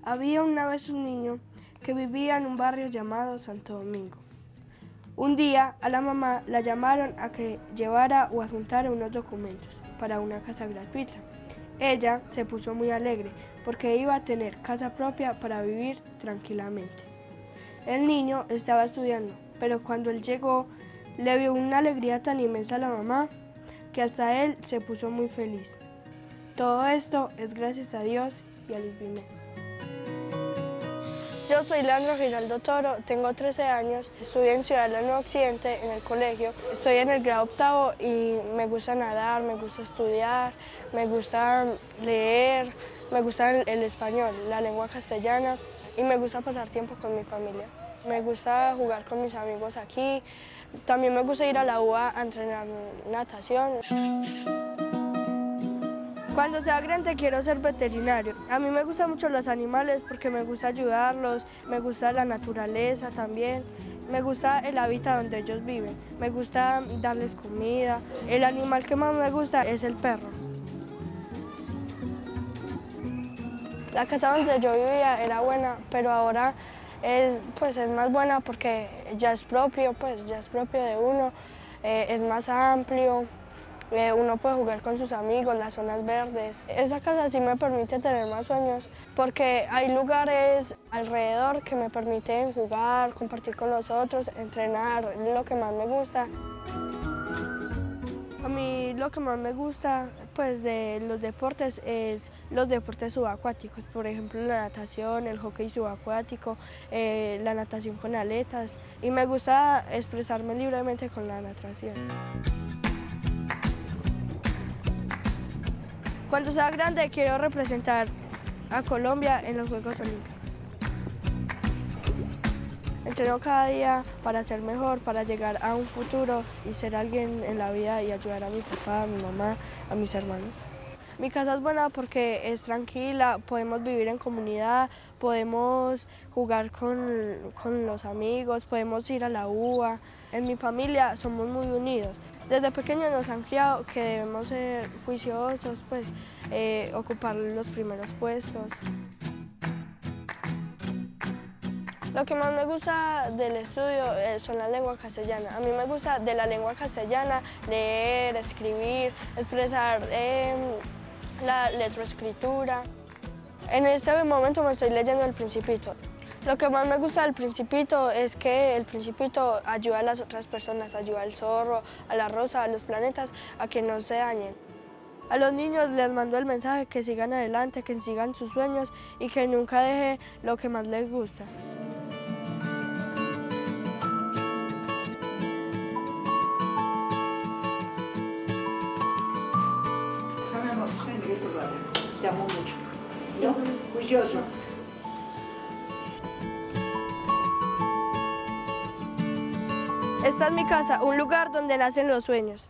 Había una vez un niño que vivía en un barrio llamado Santo Domingo. Un día a la mamá la llamaron a que llevara o adjuntara unos documentos para una casa gratuita. Ella se puso muy alegre porque iba a tener casa propia para vivir tranquilamente. El niño estaba estudiando, pero cuando él llegó le vio una alegría tan inmensa a la mamá que hasta él se puso muy feliz. Todo esto es gracias a Dios y a Luis Guimé. Yo soy Leandro Giraldo Toro, tengo 13 años, estudio en Ciudad del Nuevo Occidente en el colegio. Estoy en el grado octavo y me gusta nadar, me gusta estudiar, me gusta leer, me gusta el español, la lengua castellana y me gusta pasar tiempo con mi familia. Me gusta jugar con mis amigos aquí, también me gusta ir a la UA a entrenar natación. Cuando sea grande quiero ser veterinario. A mí me gustan mucho los animales porque me gusta ayudarlos, me gusta la naturaleza también, me gusta el hábitat donde ellos viven, me gusta darles comida. El animal que más me gusta es el perro. La casa donde yo vivía era buena, pero ahora es más buena porque ya es propio, de uno, es más amplio. Uno puede jugar con sus amigos, las zonas verdes. Esta casa sí me permite tener más sueños porque hay lugares alrededor que me permiten jugar, compartir con los otros, entrenar, lo que más me gusta. A mí lo que más me gusta de los deportes es los deportes subacuáticos, por ejemplo la natación, el hockey subacuático, la natación con aletas, y me gusta expresarme libremente con la natación. Cuando sea grande quiero representar a Colombia en los Juegos Olímpicos. Entreno cada día para ser mejor, para llegar a un futuro y ser alguien en la vida y ayudar a mi papá, a mi mamá, a mis hermanos. Mi casa es buena porque es tranquila, podemos vivir en comunidad, podemos jugar con los amigos, podemos ir a la UA. En mi familia somos muy unidos. Desde pequeños nos han criado que debemos ser juiciosos, ocupar los primeros puestos. Lo que más me gusta del estudio son las lenguas castellanas. A mí me gusta de la lengua castellana leer, escribir, expresar la letroescritura. En este momento me estoy leyendo El Principito. Lo que más me gusta del Principito es que el Principito ayuda a las otras personas, ayuda al zorro, a la rosa, a los planetas, a que no se dañen. A los niños les mando el mensaje que sigan adelante, que sigan sus sueños y que nunca dejen lo que más les gusta. Te amo mucho, ¿no? Juicioso. Esta es mi casa, un lugar donde nacen los sueños.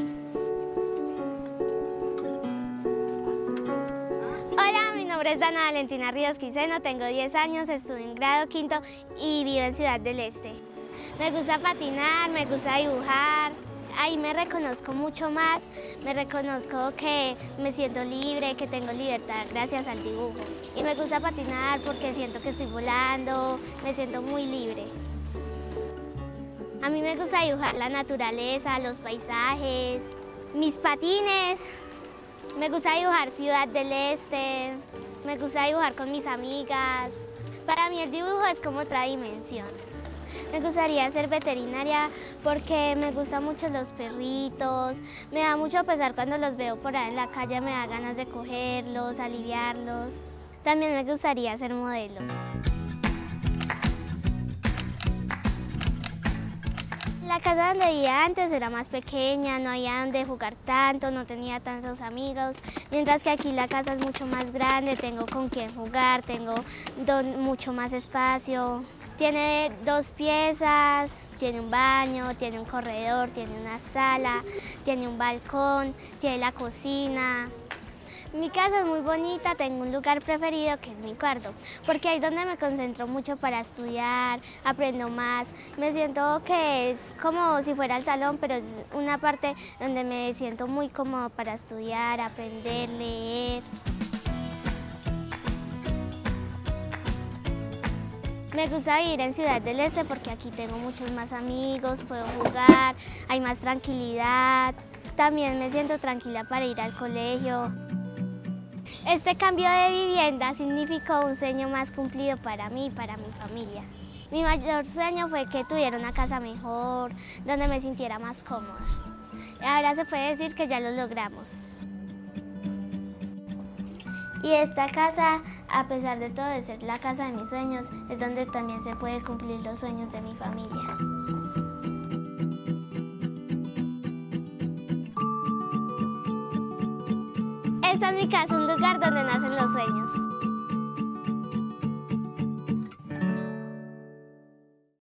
Hola, mi nombre es Dana Valentina Ríos Quiseno, tengo 10 años, estudio en grado quinto y vivo en Ciudad del Este. Me gusta patinar, me gusta dibujar. Ahí me reconozco mucho más, me reconozco que me siento libre, que tengo libertad gracias al dibujo. Y me gusta patinar porque siento que estoy volando, me siento muy libre. A mí me gusta dibujar la naturaleza, los paisajes, mis patines. Me gusta dibujar Ciudad del Este, me gusta dibujar con mis amigas. Para mí el dibujo es como otra dimensión. Me gustaría ser veterinaria porque me gustan mucho los perritos. Me da mucho pesar cuando los veo por ahí en la calle, me da ganas de cogerlos, aliviarlos. También me gustaría ser modelo. La casa donde vivía antes era más pequeña, no había donde jugar tanto, no tenía tantos amigos, mientras que aquí la casa es mucho más grande, tengo con quién jugar, tengo mucho más espacio. Tiene 2 piezas, tiene un baño, tiene un corredor, tiene una sala, tiene un balcón, tiene la cocina. Mi casa es muy bonita, tengo un lugar preferido que es mi cuarto, porque ahí es donde me concentro mucho para estudiar, aprendo más. Me siento que es como si fuera el salón, pero es una parte donde me siento muy cómodo para estudiar, aprender, leer. Me gusta vivir en Ciudad del Este porque aquí tengo muchos más amigos, puedo jugar, hay más tranquilidad. También me siento tranquila para ir al colegio. Este cambio de vivienda significó un sueño más cumplido para mí y para mi familia. Mi mayor sueño fue que tuviera una casa mejor, donde me sintiera más cómoda. Ahora se puede decir que ya lo logramos. Y esta casa, a pesar de todo de ser la casa de mis sueños, es donde también se puede cumplir los sueños de mi familia. Esta es mi casa, un lugar donde nacen los sueños.